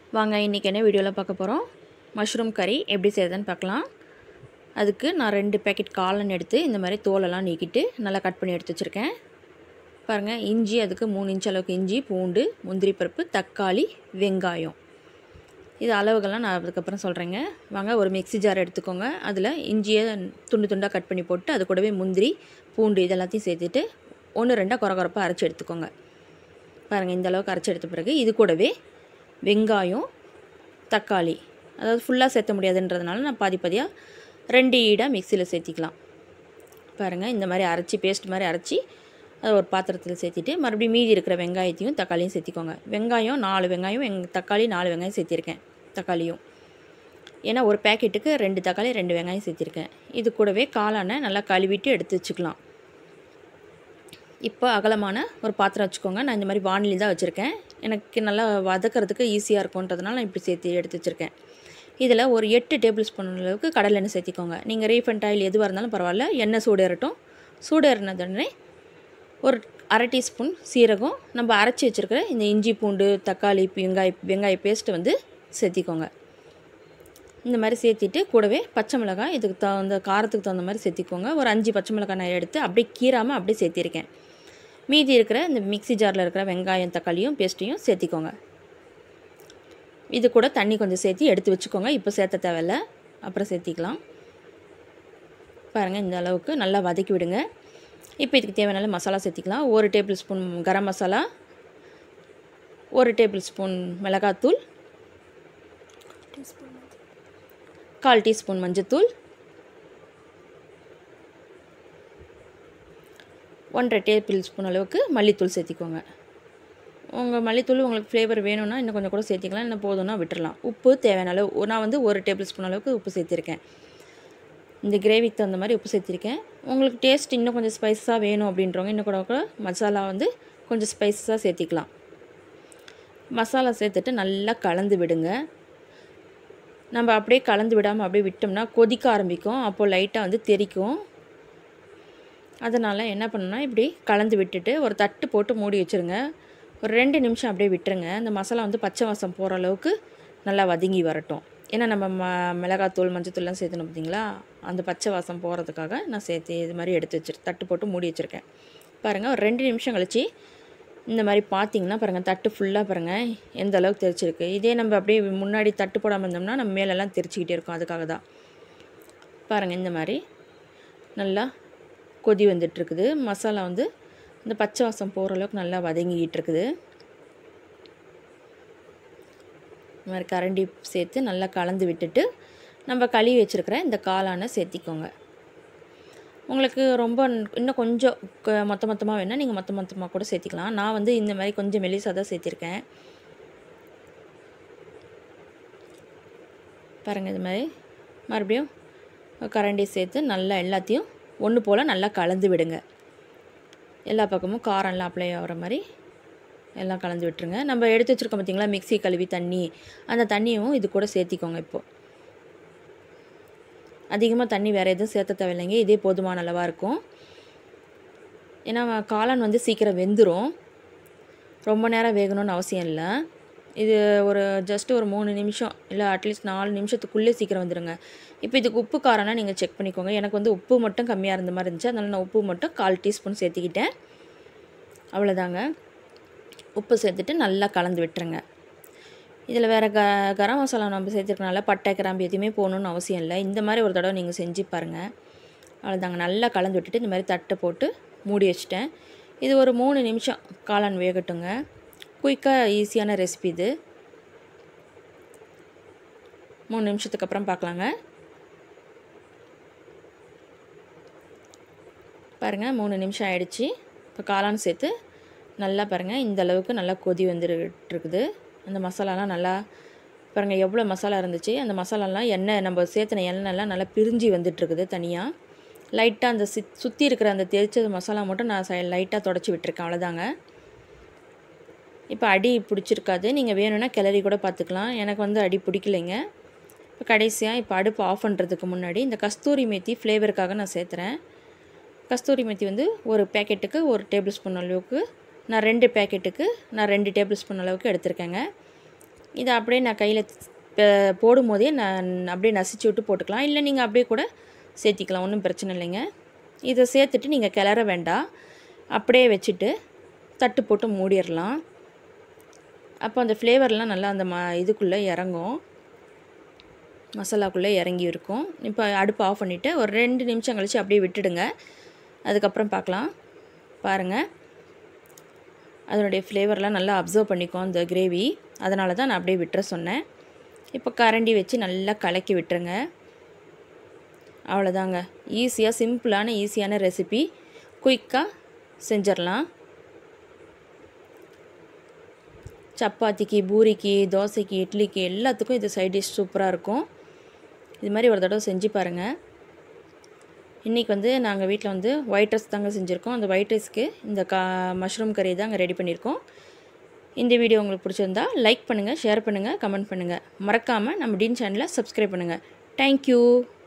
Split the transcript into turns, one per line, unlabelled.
வாங்க இன்றைக்கி என்ன வீடியோவில் பார்க்க போகிறோம், மஷ்ரூம் கறி எப்படி செய்யுதுன்னு பார்க்கலாம். அதுக்கு நான் 2 பேக்கெட் காளான் எடுத்து இந்த மாதிரி தோலெல்லாம் நீக்கிட்டு நல்லா கட் பண்ணி எடுத்து வச்சுருக்கேன். பாருங்கள், இஞ்சி அதுக்கு 3 இன்ச் அளவுக்கு இஞ்சி, பூண்டு, முந்திரி பருப்பு, தக்காளி, வெங்காயம். இது அளவுகள்லாம் நான் அதுக்கப்புறம் சொல்கிறேங்க. வாங்க ஒரு மிக்ஸி ஜார் எடுத்துக்கோங்க. அதில் இஞ்சியை துண்டு துண்டாக கட் பண்ணி போட்டு அது கூடவே முந்திரி, பூண்டு இதெல்லாத்தையும் சேர்த்துட்டு 1-2 கொரகொரப்பாக அரைச்சி எடுத்துக்கோங்க. பாருங்கள், இந்த அளவுக்கு அரைச்சி எடுத்த பிறகு இது கூடவே வெங்காயம், தக்காளி, அதாவது ஃபுல்லாக சேர்த்த முடியாதுன்றதுனால நான் பாதி பாதியாக 2 ஈடாக மிக்சியில் சேர்த்திக்கலாம். பாருங்கள், இந்த மாதிரி அரைச்சி பேஸ்ட் மாதிரி அரைச்சி அதை ஒரு பாத்திரத்தில் சேர்த்திட்டு மறுபடியும் மீதி இருக்கிற வெங்காயத்தையும் தக்காளியும் சேர்த்திக்கோங்க. வெங்காயம் 4 வெங்காயம், தக்காளி 4 வெங்காயம் சேர்த்திருக்கேன். தக்காளியும் ஏன்னா ஒரு பேக்கெட்டுக்கு 2 தக்காளி 2 வெங்காயம் சேர்த்திருக்கேன். இது கூடவே காளானை நல்லா கழுவிட்டு எடுத்து வச்சுக்கலாம். இப்போ அகலமான ஒரு பாத்திரம் வச்சுக்கோங்க. நான் இந்த மாதிரி வானிலி தான் வச்சுருக்கேன். எனக்கு நல்லா வதக்கிறதுக்கு ஈஸியாக இருக்கும்ன்றதுனால நான் இப்படி சேர்த்து எடுத்து வச்சுருக்கேன். இதில் ஒரு 8 டேபிள் ஸ்பூன் அளவுக்கு கடலெண்ணெய் சேர்த்திக்கோங்க. நீங்கள் ரீஃபண்ட் ஆயில் எதுவாக இருந்தாலும் பரவாயில்ல, எண்ணெய் சூடேறட்டும். சூடேறினதுடனே ஒரு 1/2 டீஸ்பூன் சீரகம், நம்ம அரைச்சி வச்சுருக்கிற இந்த இஞ்சி, பூண்டு, தக்காளி, வெங்காய பேஸ்ட்டு வந்து சேர்த்திக்கோங்க. இந்த மாதிரி சேர்த்திட்டு கூடவே பச்சை மிளகாய், இதுக்கு தகுந்த காரத்துக்கு தகுந்த மாதிரி சேர்த்திக்கோங்க. ஒரு 5 பச்சை மிளகாய் நான் எடுத்து அப்படியே கீறாமல் அப்படியே சேர்த்திருக்கேன். மீதி இருக்கிற இந்த மிக்ஸி ஜாரில் இருக்கிற வெங்காயம், தக்காளியும் பேஸ்ட்டையும் சேர்த்திக்கோங்க. இது கூட தண்ணி கொஞ்சம் சேர்த்து எடுத்து வச்சுக்கோங்க. இப்போ சேர்த்த தேவையில்ல, அப்புறம் சேர்த்திக்கலாம். பாருங்கள், இந்த அளவுக்கு நல்லா வதக்கி விடுங்க. இப்போ இதுக்கு தேவையான மசாலா சேர்த்திக்கலாம். 1 tablespoon garam masala, 1 tablespoon மிளகாத்தூள், 1/4 டீஸ்பூன் மஞ்சத்தூள், 1/2 டேபிள் ஸ்பூன் அளவுக்கு மல்லித்தூள் சேர்த்திக்கோங்க. உங்கள் மல்லித்தூள் உங்களுக்கு ஃப்ளேவர் வேணும்னா இன்னும் கொஞ்சம் கூட சேர்த்திக்கலாம், இன்னும் போதும்னா விட்டுறலாம். உப்பு தேவையான அளவு, நான் வந்து 1 டேபிள் ஸ்பூன் அளவுக்கு உப்பு சேர்த்திருக்கேன். இந்த கிரேவிக்கு தகுந்த மாதிரி உப்பு சேர்த்திருக்கேன். உங்களுக்கு டேஸ்ட் இன்னும் கொஞ்சம் ஸ்பைஸாக வேணும் அப்படின்றவங்க இன்னும் கூட மசாலா வந்து கொஞ்சம் ஸ்பைஸாக சேர்த்திக்கலாம். மசாலா சேர்த்துட்டு நல்லா கலந்து விடுங்க. நம்ம அப்படியே கலந்து விடாமல் அப்படியே விட்டோம்னா கொதிக்க ஆரம்பிக்கும், அப்போது லைட்டாக வந்து தெறிக்கும். அதனால் என்ன பண்ணணும்னா இப்படி கலந்து விட்டுட்டு ஒரு தட்டு போட்டு மூடி வச்சுருங்க. ஒரு 2 நிமிஷம் அப்படியே விட்டுருங்க. அந்த மசாலா வந்து பச்சை வாசம் போகிற அளவுக்கு நல்லா வதங்கி வரட்டும். ஏன்னா நம்ம மிளகாத்தூள், மஞ்சத்தூள்லாம் சேர்த்துணும் பார்த்தீங்களா, அந்த பச்சை வாசம் போகிறதுக்காக நான் சேர்த்து இது மாதிரி எடுத்து தட்டு போட்டு மூடி வச்சுருக்கேன். பாருங்கள், ஒரு 2 நிமிஷம் கழிச்சு இந்த மாதிரி பார்த்திங்கன்னா பாருங்கள், தட்டு ஃபுல்லாக பாருங்கள் எந்த அளவுக்கு தெரிச்சிருக்கு. இதே நம்ம அப்படியே முன்னாடி தட்டு போடாமல் இருந்தோம்னா நம்ம மேலெல்லாம் தெரிச்சிக்கிட்டே இருக்கும். அதுக்காக தான் பாருங்கள், இந்த மாதிரி நல்லா கொதி வந்துட்டுருக்குது. மசாலா வந்து இந்த பச்சை வாசம் போகிற அளவுக்கு நல்லா வதங்கிக்கிட்டு இருக்குது. இந்த மாதிரி கரண்டி சேர்த்து நல்லா கலந்து விட்டுட்டு நம்ம கழுவி வச்சுருக்கிற இந்த காளானை சேர்த்திக்கோங்க. உங்களுக்கு ரொம்ப இன்னும் கொஞ்சம் மொத்தமாக வேணால் நீங்கள் மொத்தமாக கூட சேர்த்திக்கலாம். நான் வந்து இந்த மாதிரி கொஞ்சம் மெலிசாக தான் சேர்த்திருக்கேன். பாருங்கள், இது மாதிரி மறுபடியும் கரண்டி சேர்த்து நல்லா எல்லாத்தையும் ஒன்று போல் நல்லா கலந்து விடுங்க. எல்லா பக்கமும் காரம்லாம் அப்ளை ஆகிற மாதிரி எல்லாம் கலந்து விட்டுருங்க. நம்ம எடுத்து வச்சுருக்கோம் பார்த்திங்களா மிக்ஸி கழுவி தண்ணி, அந்த தண்ணியும் இது கூட சேர்த்திக்கோங்க. இப்போது அதிகமாக தண்ணி வேறு எதுவும் சேர்த்த தேவையில்லைங்க, இதே போதுமான அளவாக இருக்கும். ஏன்னா காளான் வந்து சீக்கிரம் வெந்துடும், ரொம்ப நேரம் வேகணும்னு அவசியம் இல்லை. இது ஒரு ஜஸ்ட் ஒரு 3 நிமிஷம் இல்லை அட்லீஸ்ட் 4 நிமிஷத்துக்குள்ளே சீக்கிரம் வந்துடுங்க. இப்போ இதுக்கு உப்பு காரம்னா நீங்கள் செக் பண்ணிக்கோங்க. எனக்கு வந்து உப்பு மட்டும் கம்மியாக இருந்த மாதிரி இருந்துச்சு, அதனால் நான் உப்பு மட்டும் 1/4 டீஸ்பூன் சேர்த்திக்கிட்டேன். அவ்வளோதாங்க. உப்பு சேர்த்துட்டு நல்லா கலந்து விட்டுருங்க. இதில் வேறு கரம் மசாலா நம்ம சேர்த்துருக்கனால பட்டை, கிராம்பு எதுவுமே போகணுன்னு அவசியம் இல்லை. இந்த மாதிரி ஒரு தடவை நீங்கள் செஞ்சு பாருங்கள். அவ்வளோதாங்க. நல்லா கலந்து விட்டுட்டு இந்த மாதிரி தட்டை போட்டு மூடி வச்சுட்டேன். இது ஒரு 3 நிமிஷம் காளான் வேகட்டுங்க. குயிக்காக ஈஸியான ரெசிபி இது. 3 நிமிஷத்துக்கு அப்புறம் பார்க்கலாங்க. பாருங்கள், 3 நிமிஷம் ஆகிடுச்சி. இப்போ காளான் சேர்த்து நல்லா பாருங்கள் இந்த அளவுக்கு நல்லா கொதி வந்துட்டுருக்குது. அந்த மசாலாலாம் நல்லா பாருங்கள் எவ்வளோ மசாலா இருந்துச்சு. அந்த மசாலாலாம் எண்ணெய் நம்ம சேர்த்துன எண்ணெய்லாம் நல்லா பிரிஞ்சு வந்துட்டுருக்குது தனியாக. லைட்டாக அந்த சுற்றி இருக்கிற அந்த தெரிச்ச மசாலா மட்டும் நான் லைட்டாக தொடச்சி விட்டுருக்கேன். அவ்வளோதாங்க. இப்போ அடி பிடிச்சிருக்காது, நீங்கள் வேணும்னா கிளறி கூட பார்த்துக்கலாம். எனக்கு வந்து அடி பிடிக்கலைங்க. இப்போ கடைசியாக இப்போ அடுப்பு ஆஃப் பண்ணுறதுக்கு முன்னாடி இந்த கஸ்தூரி மேத்தி ஃப்ளேவருக்காக நான் சேர்த்துறேன். கஸ்தூரி மேத்தி வந்து ஒரு பேக்கெட்டுக்கு 1 டேபிள் ஸ்பூன் அளவுக்கு, நான் 2 பேக்கெட்டுக்கு நான் 2 டேபிள் ஸ்பூன் அளவுக்கு எடுத்திருக்கேங்க. இதை அப்படியே நான் கையில் போடும்போதே நான் அப்படியே நசிச்சு விட்டு போட்டுக்கலாம். இல்லை நீங்கள் அப்படியே கூட சேர்த்திக்கலாம், ஒன்றும் பிரச்சனை இல்லைங்க. இதை சேர்த்துட்டு நீங்கள் கிளற வேண்டாம், அப்படியே வச்சுட்டு தட்டு போட்டு மூடிடலாம். அப்போ அந்த ஃப்ளேவர்லாம் நல்லா அந்த இதுக்குள்ளே இறங்கும், மசாலாக்குள்ளே இறங்கி இருக்கும். இப்போ அடுப்பு ஆஃப் பண்ணிவிட்டு ஒரு 2 நிமிஷம் கழித்து அப்படியே விட்டுடுங்க. அதுக்கப்புறம் பார்க்கலாம். பாருங்கள், அதனுடைய ஃப்ளேவர்லாம் நல்லா அப்சர்வ் பண்ணிக்கும் அந்த கிரேவி. அதனால தான் நான் அப்படியே விட்டுற சொன்னேன். இப்போ கரண்டி வச்சு நல்லா கலக்கி விட்டுருங்க. அவ்வளோதாங்க, ஈஸியாக சிம்பிளான ஈஸியான ரெசிபி, குயிக்காக செஞ்சிடலாம். சப்பாத்திக்கு, பூரிக்கு, தோசைக்கு, இட்லிக்கு எல்லாத்துக்கும் இது சைட் டிஷ் சூப்பராக இருக்கும். இது மாதிரி ஒரு தடவை செஞ்சு பாருங்கள். இன்றைக்கி வந்து நாங்கள் வீட்டில் வந்து ஒயிட் ரைஸ் தாங்க செஞ்சுருக்கோம். அந்த ஒயிட் ரைஸ்க்கு இந்த மஷ்ரூம் கறி தாங்க ரெடி பண்ணியிருக்கோம். இந்த வீடியோ உங்களுக்கு பிடிச்சிருந்தா லைக் பண்ணுங்கள், ஷேர் பண்ணுங்கள், கமெண்ட் பண்ணுங்கள். மறக்காமல் நம்ம டீன் சேனலை சப்ஸ்கிரைப் பண்ணுங்கள். தேங்க்யூ.